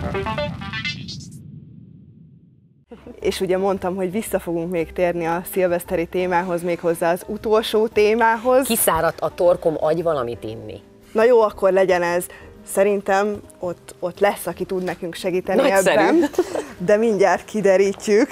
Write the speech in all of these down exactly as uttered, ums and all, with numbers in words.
És ugye mondtam, hogy vissza fogunk még térni a szilveszteri témához, méghozzá az utolsó témához. Kiszáradt a torkom, adj valamit inni. Na jó, akkor legyen ez. Szerintem ott, ott lesz, aki tud nekünk segíteni Nagyszerű. ebben, de mindjárt kiderítjük.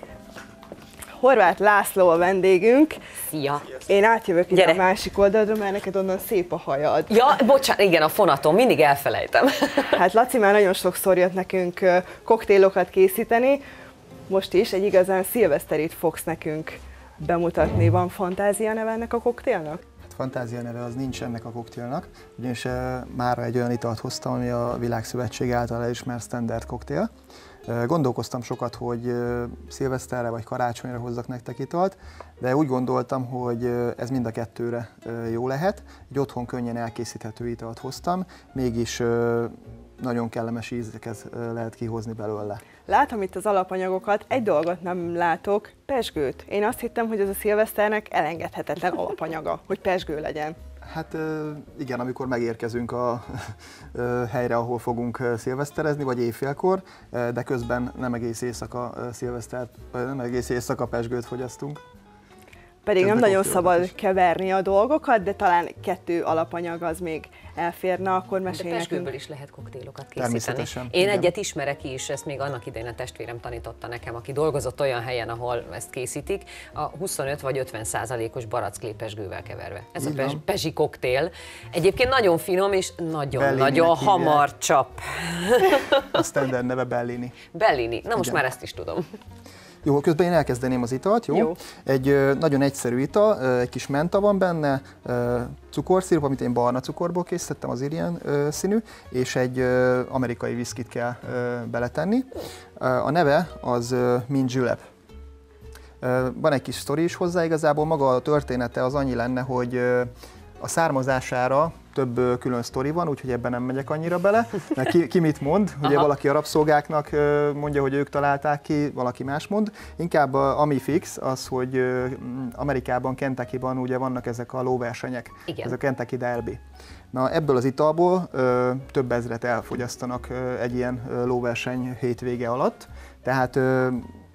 Horváth László a vendégünk. Szia! Én átjövök ide Gyere. a másik oldalra, mert neked onnan szép a hajad. Ja, bocsánat, igen, a fonaton, mindig elfelejtem. Hát Laci már nagyon sokszor jött nekünk ö, koktélokat készíteni, most is egy igazán szilveszterit fogsz nekünk bemutatni. Van fantázia neve ennek a koktélnak? Fantázia neve az nincs ennek a koktélnak, ugyanis mára egy olyan italt hoztam, ami a Világszövetség által elismert standard koktél. Gondolkoztam sokat, hogy szilveszterre vagy karácsonyra hozzak nektek italt, de úgy gondoltam, hogy ez mind a kettőre jó lehet. Egy otthon könnyen elkészíthető italt hoztam, mégis nagyon kellemes ízeket lehet kihozni belőle. Látom itt az alapanyagokat, egy dolgot nem látok, pezsgőt. Én azt hittem, hogy ez a szilveszternek elengedhetetlen alapanyaga, hogy pezsgő legyen. Hát igen, amikor megérkezünk a helyre, ahol fogunk szilveszterezni, vagy éjfélkor, de közben nem egész éjszaka szilvesztert, nem egész éjszaka pezsgőt fogyasztunk. Pedig Közben nem nagyon koktélokat szabad is keverni a dolgokat, de talán kettő alapanyag az még elférne, akkor De mesélj nekünk. pezsgőből is lehet koktélokat készíteni. Természetesen, Én igen. egyet ismerek is, ezt még annak idején a testvérem tanította nekem, aki dolgozott olyan helyen, ahol ezt készítik, a huszonöt vagy ötven százalékos barackklé pezsgővel keverve. Ez Így a pezs, van. pezsi koktél. Egyébként nagyon finom és nagyon-nagyon Bellininek hívják. hamar csap. A standard neve Bellini. Bellini. Na most Igen. már ezt is tudom. Jó, közben én elkezdeném az italt, jó? Jó. Egy ö, nagyon egyszerű ital, ö, egy kis menta van benne, ö, cukorszirup, amit én barna cukorból készítettem, az ilyen ö, színű, és egy ö, amerikai viszkit kell ö, beletenni. Ö, a neve az ö, mint julep. Ö, van egy kis sztori is hozzá, igazából maga a története az annyi lenne, hogy ö, a származására több ö, külön sztori van, úgyhogy ebben nem megyek annyira bele. Mert ki, ki mit mond? Ugye Aha. valaki a rabszolgáknak ö, mondja, hogy ők találták ki, valaki más mond. Inkább a, ami fix, az, hogy ö, Amerikában, Kentuckyban ugye vannak ezek a lóversenyek, Igen. ez a Kentucky Derby. Na ebből az italból ö, több ezret elfogyasztanak ö, egy ilyen ö, lóverseny hétvége alatt. Tehát ö,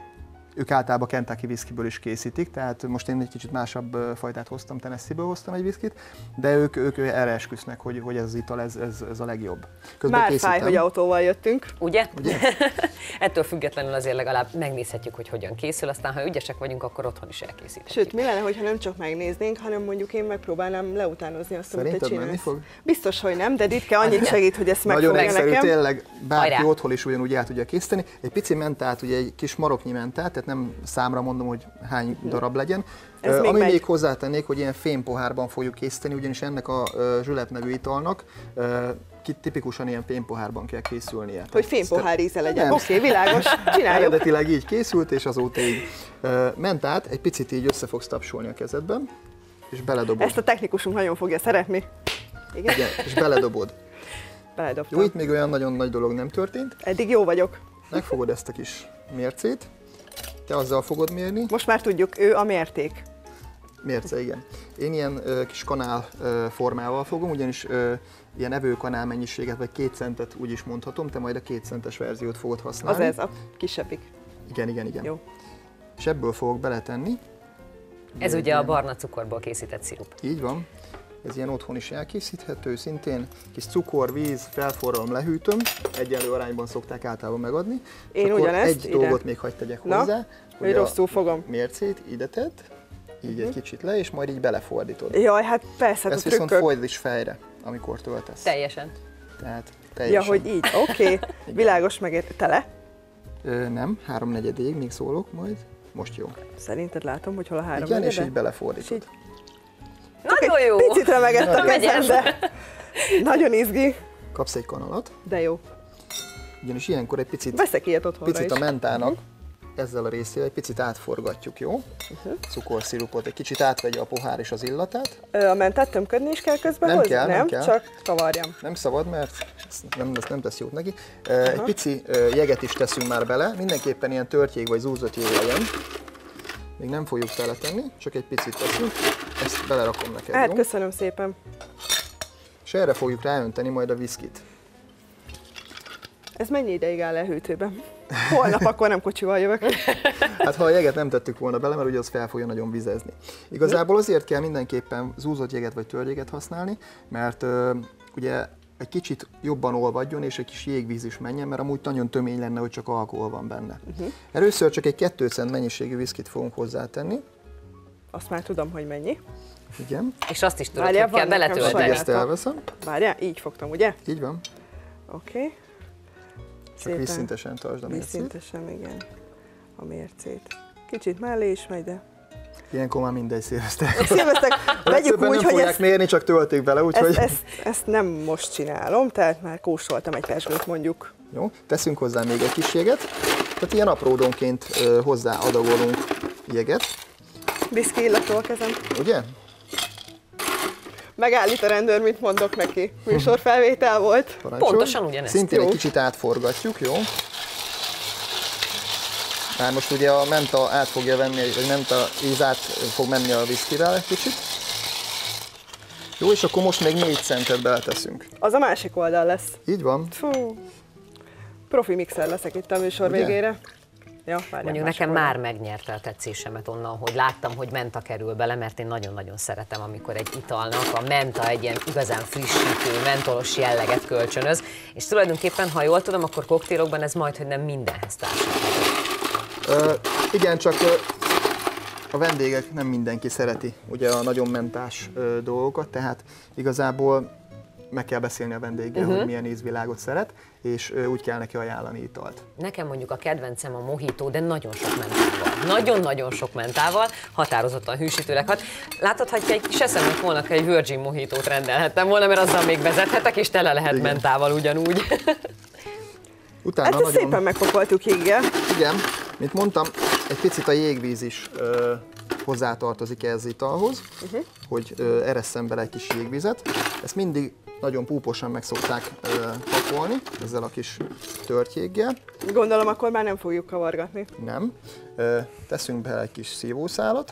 ők általában Kentucky whisky-ből is készítik, tehát most én egy kicsit másabb fajtát hoztam, Tennessee-ből hoztam egy whiskyt, de ők, ők erre esküsznek, hogy, hogy ez az ital, ez, ez, ez a legjobb. Közben Már készítem. fáj, hogy autóval jöttünk. Ugye? Ugye? Ettől függetlenül azért legalább megnézhetjük, hogy hogyan készül, aztán ha ügyesek vagyunk, akkor otthon is elkészíthetjük. Sőt, mi lenne, hogyha nem csak megnéznénk, hanem mondjuk én megpróbálnám leutánozni azt, amit te Szerinted menni csinálsz. fog? Biztos, hogy nem, de Ditke annyit segít, hogy ezt Nagyon megfogja egyszerű, nekem. tényleg bárki Hajrá! otthon is ugyanúgy el tudja készíteni. Egy pici mentát, ugye egy kis maroknyi mentát, tehát nem számra mondom, hogy hány darab legyen. Ez Ö, még Ami megy. még hozzátennék, hogy ilyen fémpohárban fogjuk készíteni, ugyanis ennek a uh, zsülep nevű italnak uh, tipikusan ilyen fémpohárban kell készülnie. Hogy fémpohár íze legyen. Nem. Oké, okay, világos, csináljuk. Eredetileg így készült, és azóta így uh, mentát egy picit így össze fogsz tapsolni a kezedben, és beledobod. Ezt a technikusunk nagyon fogja szeretni. Igen, Igen, és beledobod. beledobtam. Jó, itt még olyan nagyon nagy dolog nem történt. Eddig jó vagyok. Megfogod ezt a kis mércét, te azzal fogod mérni. Most már tudjuk, ő a mérték. Mérce, igen. Én ilyen ö, kis kanál ö, formával fogom, ugyanis ö, ilyen evőkanál mennyiséget, vagy két centet úgy is mondhatom, te majd a két centes verziót fogod Az használni. ez, a kisebbik. Igen, igen, igen. Jó. És ebből fogok beletenni. Ez Egy ugye a ilyen- barna cukorból készített szirup. Így van. Ez ilyen otthon is elkészíthető, szintén kis cukor, víz, felforralom, lehűtöm, egyenlő arányban szokták általában megadni. Én És akkor ugyanezt egy ide. dolgot még hadd tegyek Na, hozzá, Hogy hogy a rosszul fogom. mércét ide tedd, így egy kicsit le, és majd így belefordítod. Jaj, hát persze, Ezt a viszont trükkök. folydd is fejre, amikor töltesz. Teljesen. Tehát Ja, teljesen. hogy így, oké. Okay. Világos megért. Tele? Ö, nem, háromnegyedéig még szólok majd. Most jó. Szerinted látom, hogy hol a három Igen, és negyede? így belefordítod. És így. Nagyon jó! Picit remegett a Megyes. kezem, de nagyon izgi, Kapsz egy kanalat, de jó. ugyanis ilyenkor egy picit, Veszek ilyet otthonra picit is. a mentának ezzel a részével egy picit átforgatjuk, jó? Uh-huh. Cukorszirupot, egy kicsit átvegye a pohár és az illatát. Ö, A mentát tömködni is kell közben Nem hozzá? kell, nem nem kell. csak kavarjam. Nem szabad, mert ezt nem, ezt nem tesz jót neki. Ö, Egy pici ö, jeget is teszünk már bele, mindenképpen ilyen törtjég vagy zúzott jég legyen. Még nem fogjuk teletenni, csak egy picit teszünk. Ezt belerakom neked, Hát jó? köszönöm szépen. És erre fogjuk ráönteni majd a viszkit. Ez mennyi ideig áll lehűtőben? Holnap akkor nem kocsival jövök. Hát ha a jeget nem tettük volna bele, mert ugye az fel fogja nagyon vizezni. Igazából azért kell mindenképpen zúzott jeget vagy tölgyjeget használni, mert uh, ugye egy kicsit jobban olvadjon, és egy kis jégvíz is menjen, mert amúgy nagyon tömény lenne, hogy csak alkohol van benne. Uh-huh. Először csak egy kettő cent mennyiségű viszkit fogunk hozzátenni. Azt már tudom, hogy mennyi. Igen. És azt is tudod, Várjál, hogy kell beletölteni. Ezt elveszem. Várjál, így fogtam, ugye? Így van. Oké. Okay. Csak vízszintesen tartsd a mércét. Vízszintesen, igen. A mércét. Kicsit mellé is megy, de... Ilyenkor már mindegy, szilveszter. Szilveszter, vegyük úgy, nem hogy fogják ezt, mérni, csak tölték bele, úgyhogy... ezt, ezt, ezt nem most csinálom, tehát már kóstoltam egy pezsgőt mondjuk. Jó, teszünk hozzá még egy kis jeget, tehát ilyen apródonként uh, hozzá adagolunk jeget. Viszki illatú a kezem. Ugye? Megállít a rendőr, mit mondok neki. Műsorfelvétel volt. Parancsolj. Pontosan ugyanezt. Szintén Jó. egy kicsit átforgatjuk, jó? Már most ugye a menta át fogja venni, vagy menta íz át fog menni a viszkivel egy kicsit. Jó, és akkor most még négy centet beleteszünk. Az a másik oldal lesz. Így van. Fú. Profi mixer leszek itt a műsor Ugye? végére. Ja, várjál, Mondjuk másik nekem oldal. már megnyerte a tetszésemet onnan, hogy láttam, hogy menta kerül bele, mert én nagyon-nagyon szeretem, amikor egy italnak a menta egy ilyen igazán frissítő, mentolos jelleget kölcsönöz, és tulajdonképpen, ha jól tudom, akkor koktélokban ez majdhogy nem mindenhez társadalmat. Uh, igen, csak uh, a vendégek nem mindenki szereti ugye a nagyon mentás uh, dolgokat, tehát igazából meg kell beszélni a vendéggel, uh-huh. hogy milyen ízvilágot szeret, és uh, úgy kell neki ajánlani italt. Nekem mondjuk a kedvencem a mojito, de nagyon sok mentával. Nagyon-nagyon sok mentával, határozottan hűsítőleg hat. Látod, hogy egy kis eszemnek volna, hogy egy Virgin mojitót rendelhettem volna, mert azzal még vezethetek, és tele lehet igen. mentával ugyanúgy. Utána hát ezt nagyon... szépen megpakoltuk jéggel. Igen, mint mondtam, egy picit a jégvíz is ö, hozzátartozik ez italhoz, uh-huh. hogy ö, eresszen bele egy kis jégvizet. Ezt mindig nagyon púposan meg szokták ö, pakolni, ezzel a kis tört jéggel. Gondolom, akkor már nem fogjuk kavargatni. Nem. Ö, teszünk bele egy kis szívószálat.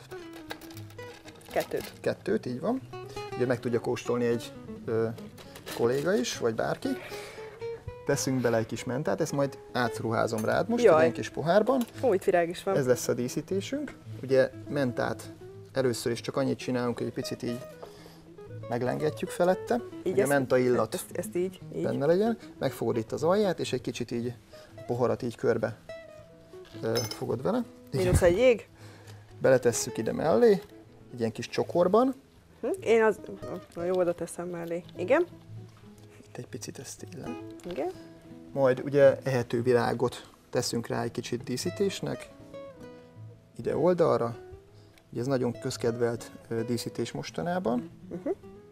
Kettőt. Kettőt, így van. Ugye meg tudja kóstolni egy ö, kolléga is, vagy bárki. Teszünk bele egy kis mentát, ezt majd átruházom rád most egy kis pohárban. Ó, itt virág is van. Ez lesz a díszítésünk. Ugye mentát először is csak annyit csinálunk, hogy egy picit így meglengetjük felette, hogy a menta illat ezt, ezt így, így. benne legyen. Megfogod itt az alját, és egy kicsit így a poharat így körbe ö, fogod vele. Mínusz egy jég. Beletesszük ide mellé, egy ilyen kis csokorban. Hm? Én az... Na jó, oda teszem mellé. Igen. Itt egy picit ezt illen. Igen. Majd ugye ehető virágot teszünk rá egy kicsit díszítésnek. Ide oldalra. Ugye ez nagyon közkedvelt díszítés mostanában. Uh-huh.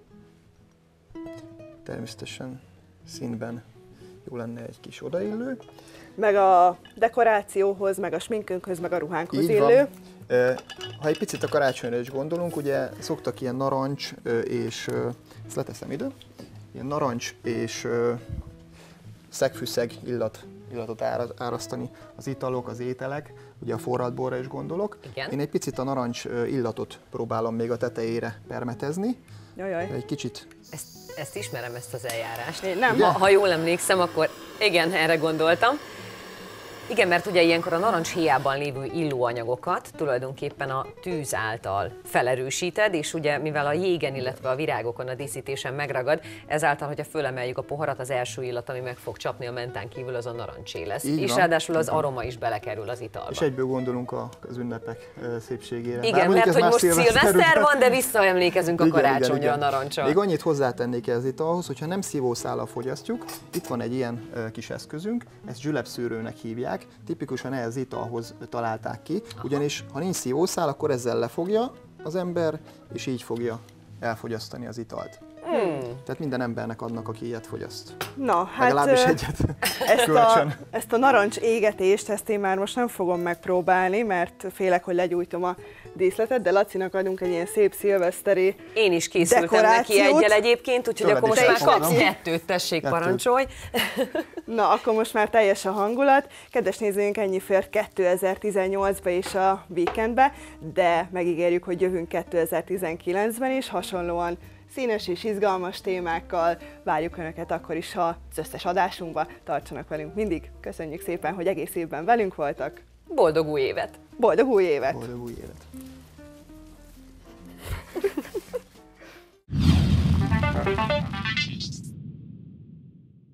Természetesen színben jó lenne egy kis odaillő. Meg a dekorációhoz, meg a sminkünkhöz, meg a ruhánkhoz így illő. Van. Ha egy picit a karácsonyra is gondolunk, ugye szoktak ilyen narancs és, ezt leteszem ide, ilyen narancs és szegfűszeg illat, illatot árasztani az italok, az ételek, ugye a forradborra is gondolok. Igen. Én egy picit a narancs illatot próbálom még a tetejére permetezni. Jajjaj. Egy kicsit. Ezt, ezt ismerem, ezt az eljárást. Én nem. Ha, ha jól emlékszem, akkor igen, erre gondoltam. Igen, mert ugye ilyenkor a narancs héjában lévő illóanyagokat tulajdonképpen a tűz által felerősíted, és ugye mivel a jégen, illetve a virágokon a díszítésen megragad, ezáltal, hogyha fölemeljük a poharat, az első illat, ami meg fog csapni a mentán kívül, az a narancsé lesz. Így és van, ráadásul az van. aroma is belekerül az italba. És egyből gondolunk az ünnepek szépségére. Igen, mert hogy most szilveszter van, de visszaemlékezünk a karácsonyra a narancsal. Még annyit hozzátennék ez italhoz, hogyha nem szívószállal fogyasztjuk, itt van egy ilyen kis eszközünk, ezt zsülepszűrőnek hívják, tipikusan ehhez italhoz találták ki, ugyanis ha nincs szívószál, akkor ezzel lefogja az ember, és így fogja elfogyasztani az italt. Hmm. Tehát minden embernek adnak, aki ilyet fogyaszt. Na, hát legalábbis egyet. Ezt a, ezt a narancs égetést, ezt én már most nem fogom megpróbálni, mert félek, hogy legyújtom a díszletet, de Lacinak adunk egy ilyen szép szilveszteri Én is készültem neki egyel egyébként, úgyhogy Tőled akkor most már kapsz kapsz kettőt, tessék, Kettőt. parancsolj. Na, akkor most már teljes a hangulat. Kedves nézőink, ennyi fért kétezer-tizennyolcba és a weekendbe, de megígérjük, hogy jövünk kétezer-tizenkilencben is, hasonlóan színes és izgalmas témákkal. Várjuk Önöket akkor is, ha az összes adásunkba tartsanak velünk mindig. Köszönjük szépen, hogy egész évben velünk voltak. Boldog új évet! Boldog új évet! Boldog új évet!